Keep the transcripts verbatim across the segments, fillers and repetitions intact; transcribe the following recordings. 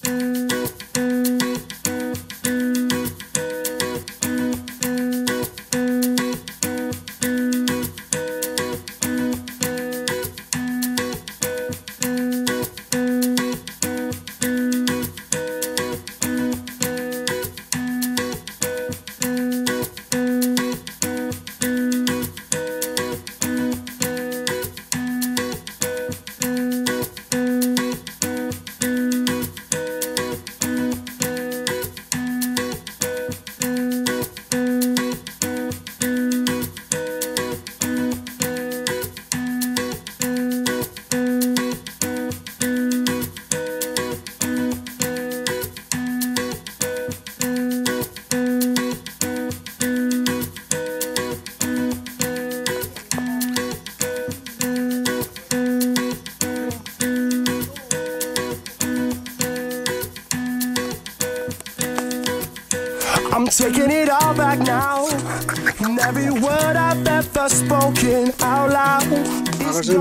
I'm taking it all back now, and every word I've ever spoken out loud. Nagarjun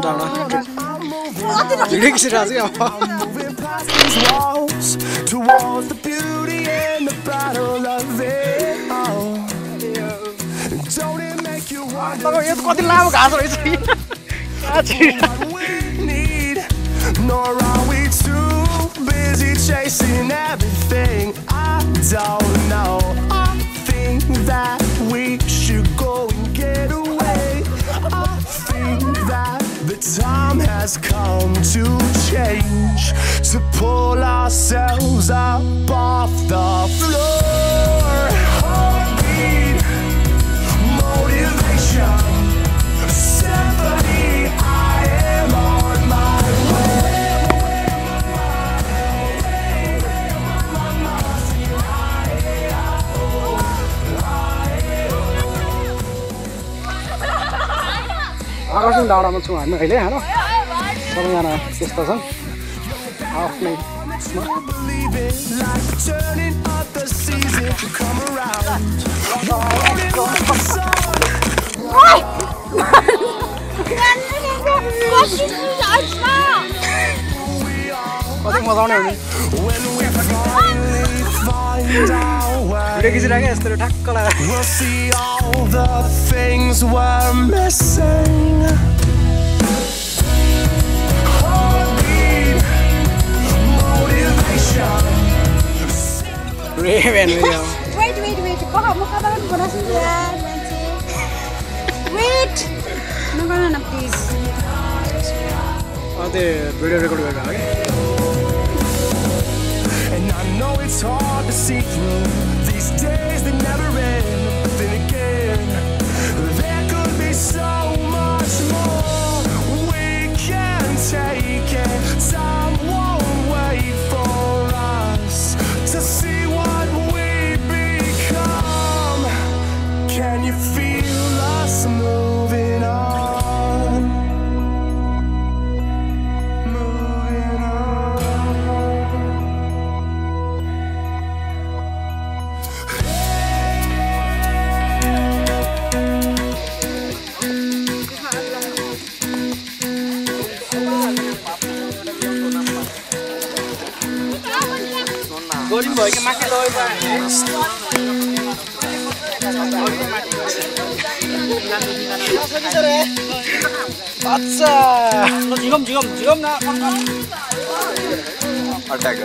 moving past these walls towards the beauty and the battle of it all. Don't it make you wonder what we need? Nor are we too busy chasing everything. I don't know. I think that we should go and get away. I think that the time has come to change, to pull ourselves up off the floor. Heartbeat, motivation, symphony. I am on my way. Nagarjun डाँडामा छौँ हामी अहिले हैन सबैजना त्यस्तो छन् आफ्नै कति मजा आउने हुने भिडियो खिचिराखेँ यस्तो ठ्याक्क लाग्यो We'll see all the things we're missing. Heartbeat, motivation. Raven, wait, wait, wait. Kau mau kabar aku bolas dia, nanti. Wait. No, no, no, please. अझै भिडियो रेकर्ड गरेर है And I know it's hard to see through these days that never end. But then again, there could be so much more we can take it. Time won't wait for us to see what we become. Can you feel us moving on? Moving on. Boring boy, makan loy pak. अच्छा, lo jigom jigom jigom na. Attack.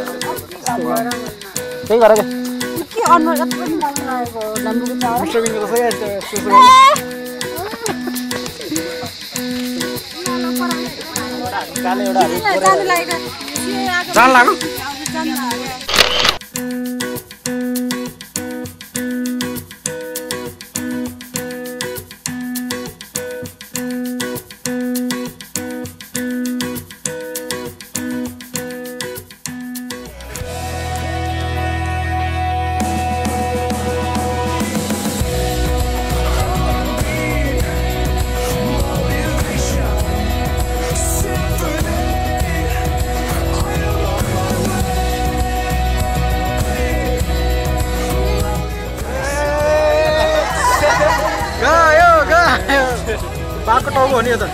Kaya kara ke? Ki onward at pun dah mulai ko, lambu kita. Mister Bean ko saya tu. Kali udah. Jangan lagi. Jangan lagu. Jangan lagi. बाटो टाउको हो नि त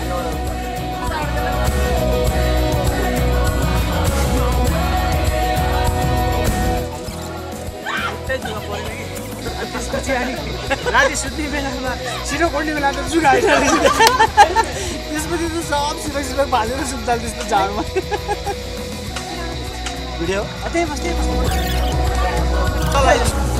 राति सुत्ने बेलामा छिटो कोड्ने बेला त जुगाएर त्यसपछि त सब सिलक सिलक भालेर सुत्दा त्यस्तो झाडमा भिडियो अतै बस्दै बस्नु चल